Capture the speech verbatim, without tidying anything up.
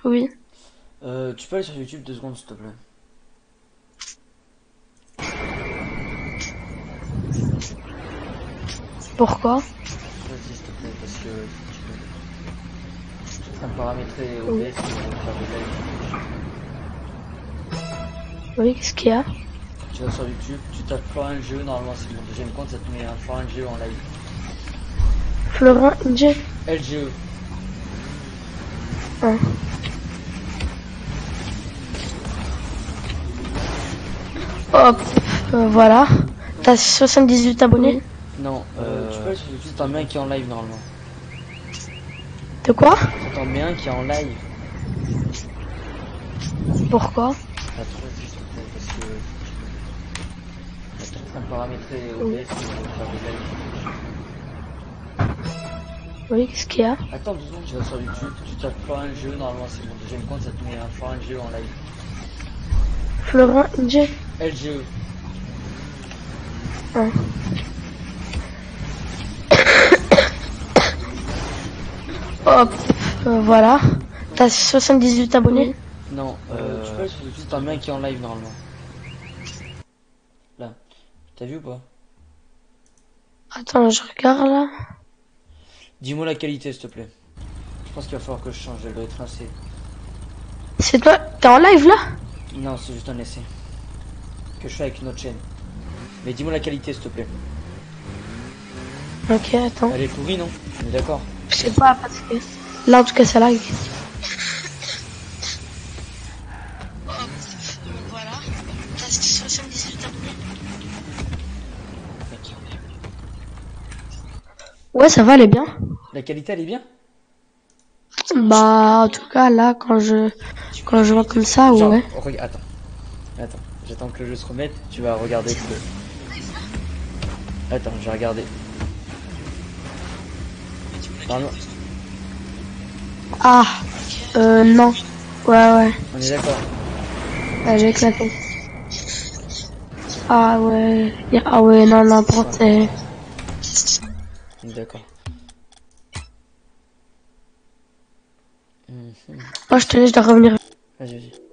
Oui. Euh, tu peux aller sur YouTube deux secondes s'il te plaît. Pourquoi? Vas-y s'il te plaît parce que je suis en train de paramétrer O B S Oui. pour faire des lives. Oui, qu'est-ce qu'il y a? Tu vas sur YouTube, tu tapes Florian G E, normalement c'est mon deuxième compte, ça te met un Florian G E en live. Florent J. L G E. Ah. Hop, euh, voilà. T'as soixante-dix-huit abonnés? Non, euh, tu peux aller sur YouTube, t'en mets un qui est en live normalement. De quoi? T'en mets un qui est en live. Pourquoi? Attends, vas-y s'il te plaît parce que je suis en train de paramétrer O B S pour faire des lives. Oui, qu'est-ce qu'il y a? Attends deux secondes, tu vas sur YouTube, tu tapes Florian G E, normalement c'est mon deuxième compte, ça te met un Florian G E en live. Florent J. L G E. Ah. Hop, euh, voilà. T'as soixante-dix-huit abonnés? Non, euh, tu peux aller sur YouTube, t'en mets un qui est en live normalement. Là, t'as vu ou pas? Attends, je regarde là. Dis-moi la qualité s'il te plaît. Je pense qu'il va falloir que je change, elle doit être rincée. C'est toi? T'es en live là? Non, c'est juste un essai. Que je fais avec une autre chaîne. Mais dis-moi la qualité s'il te plaît. Ok, attends. Elle est pourrie non? On est d'accord? Je sais pas parce que là en tout cas ça lag. Voilà. T'as soixante-dix-huit abonnés? Ouais, ça va, elle est bien. La qualité elle est bien? Bah, en tout cas, là, quand je, quand je vois comme ça, Genre, ouais. regarde, attends. Attends, j'attends que le jeu se remette, tu vas regarder le... Attends, je vais regarder. Pardon, Ah, euh, non. Ouais, ouais, on est d'accord. elle est éclatée. Ah ouais, y a- ah ouais, non, n'importe. euh, On est d'accord. Mhm. Moi, je tenais, je dois revenir. Vas-y, vas-y.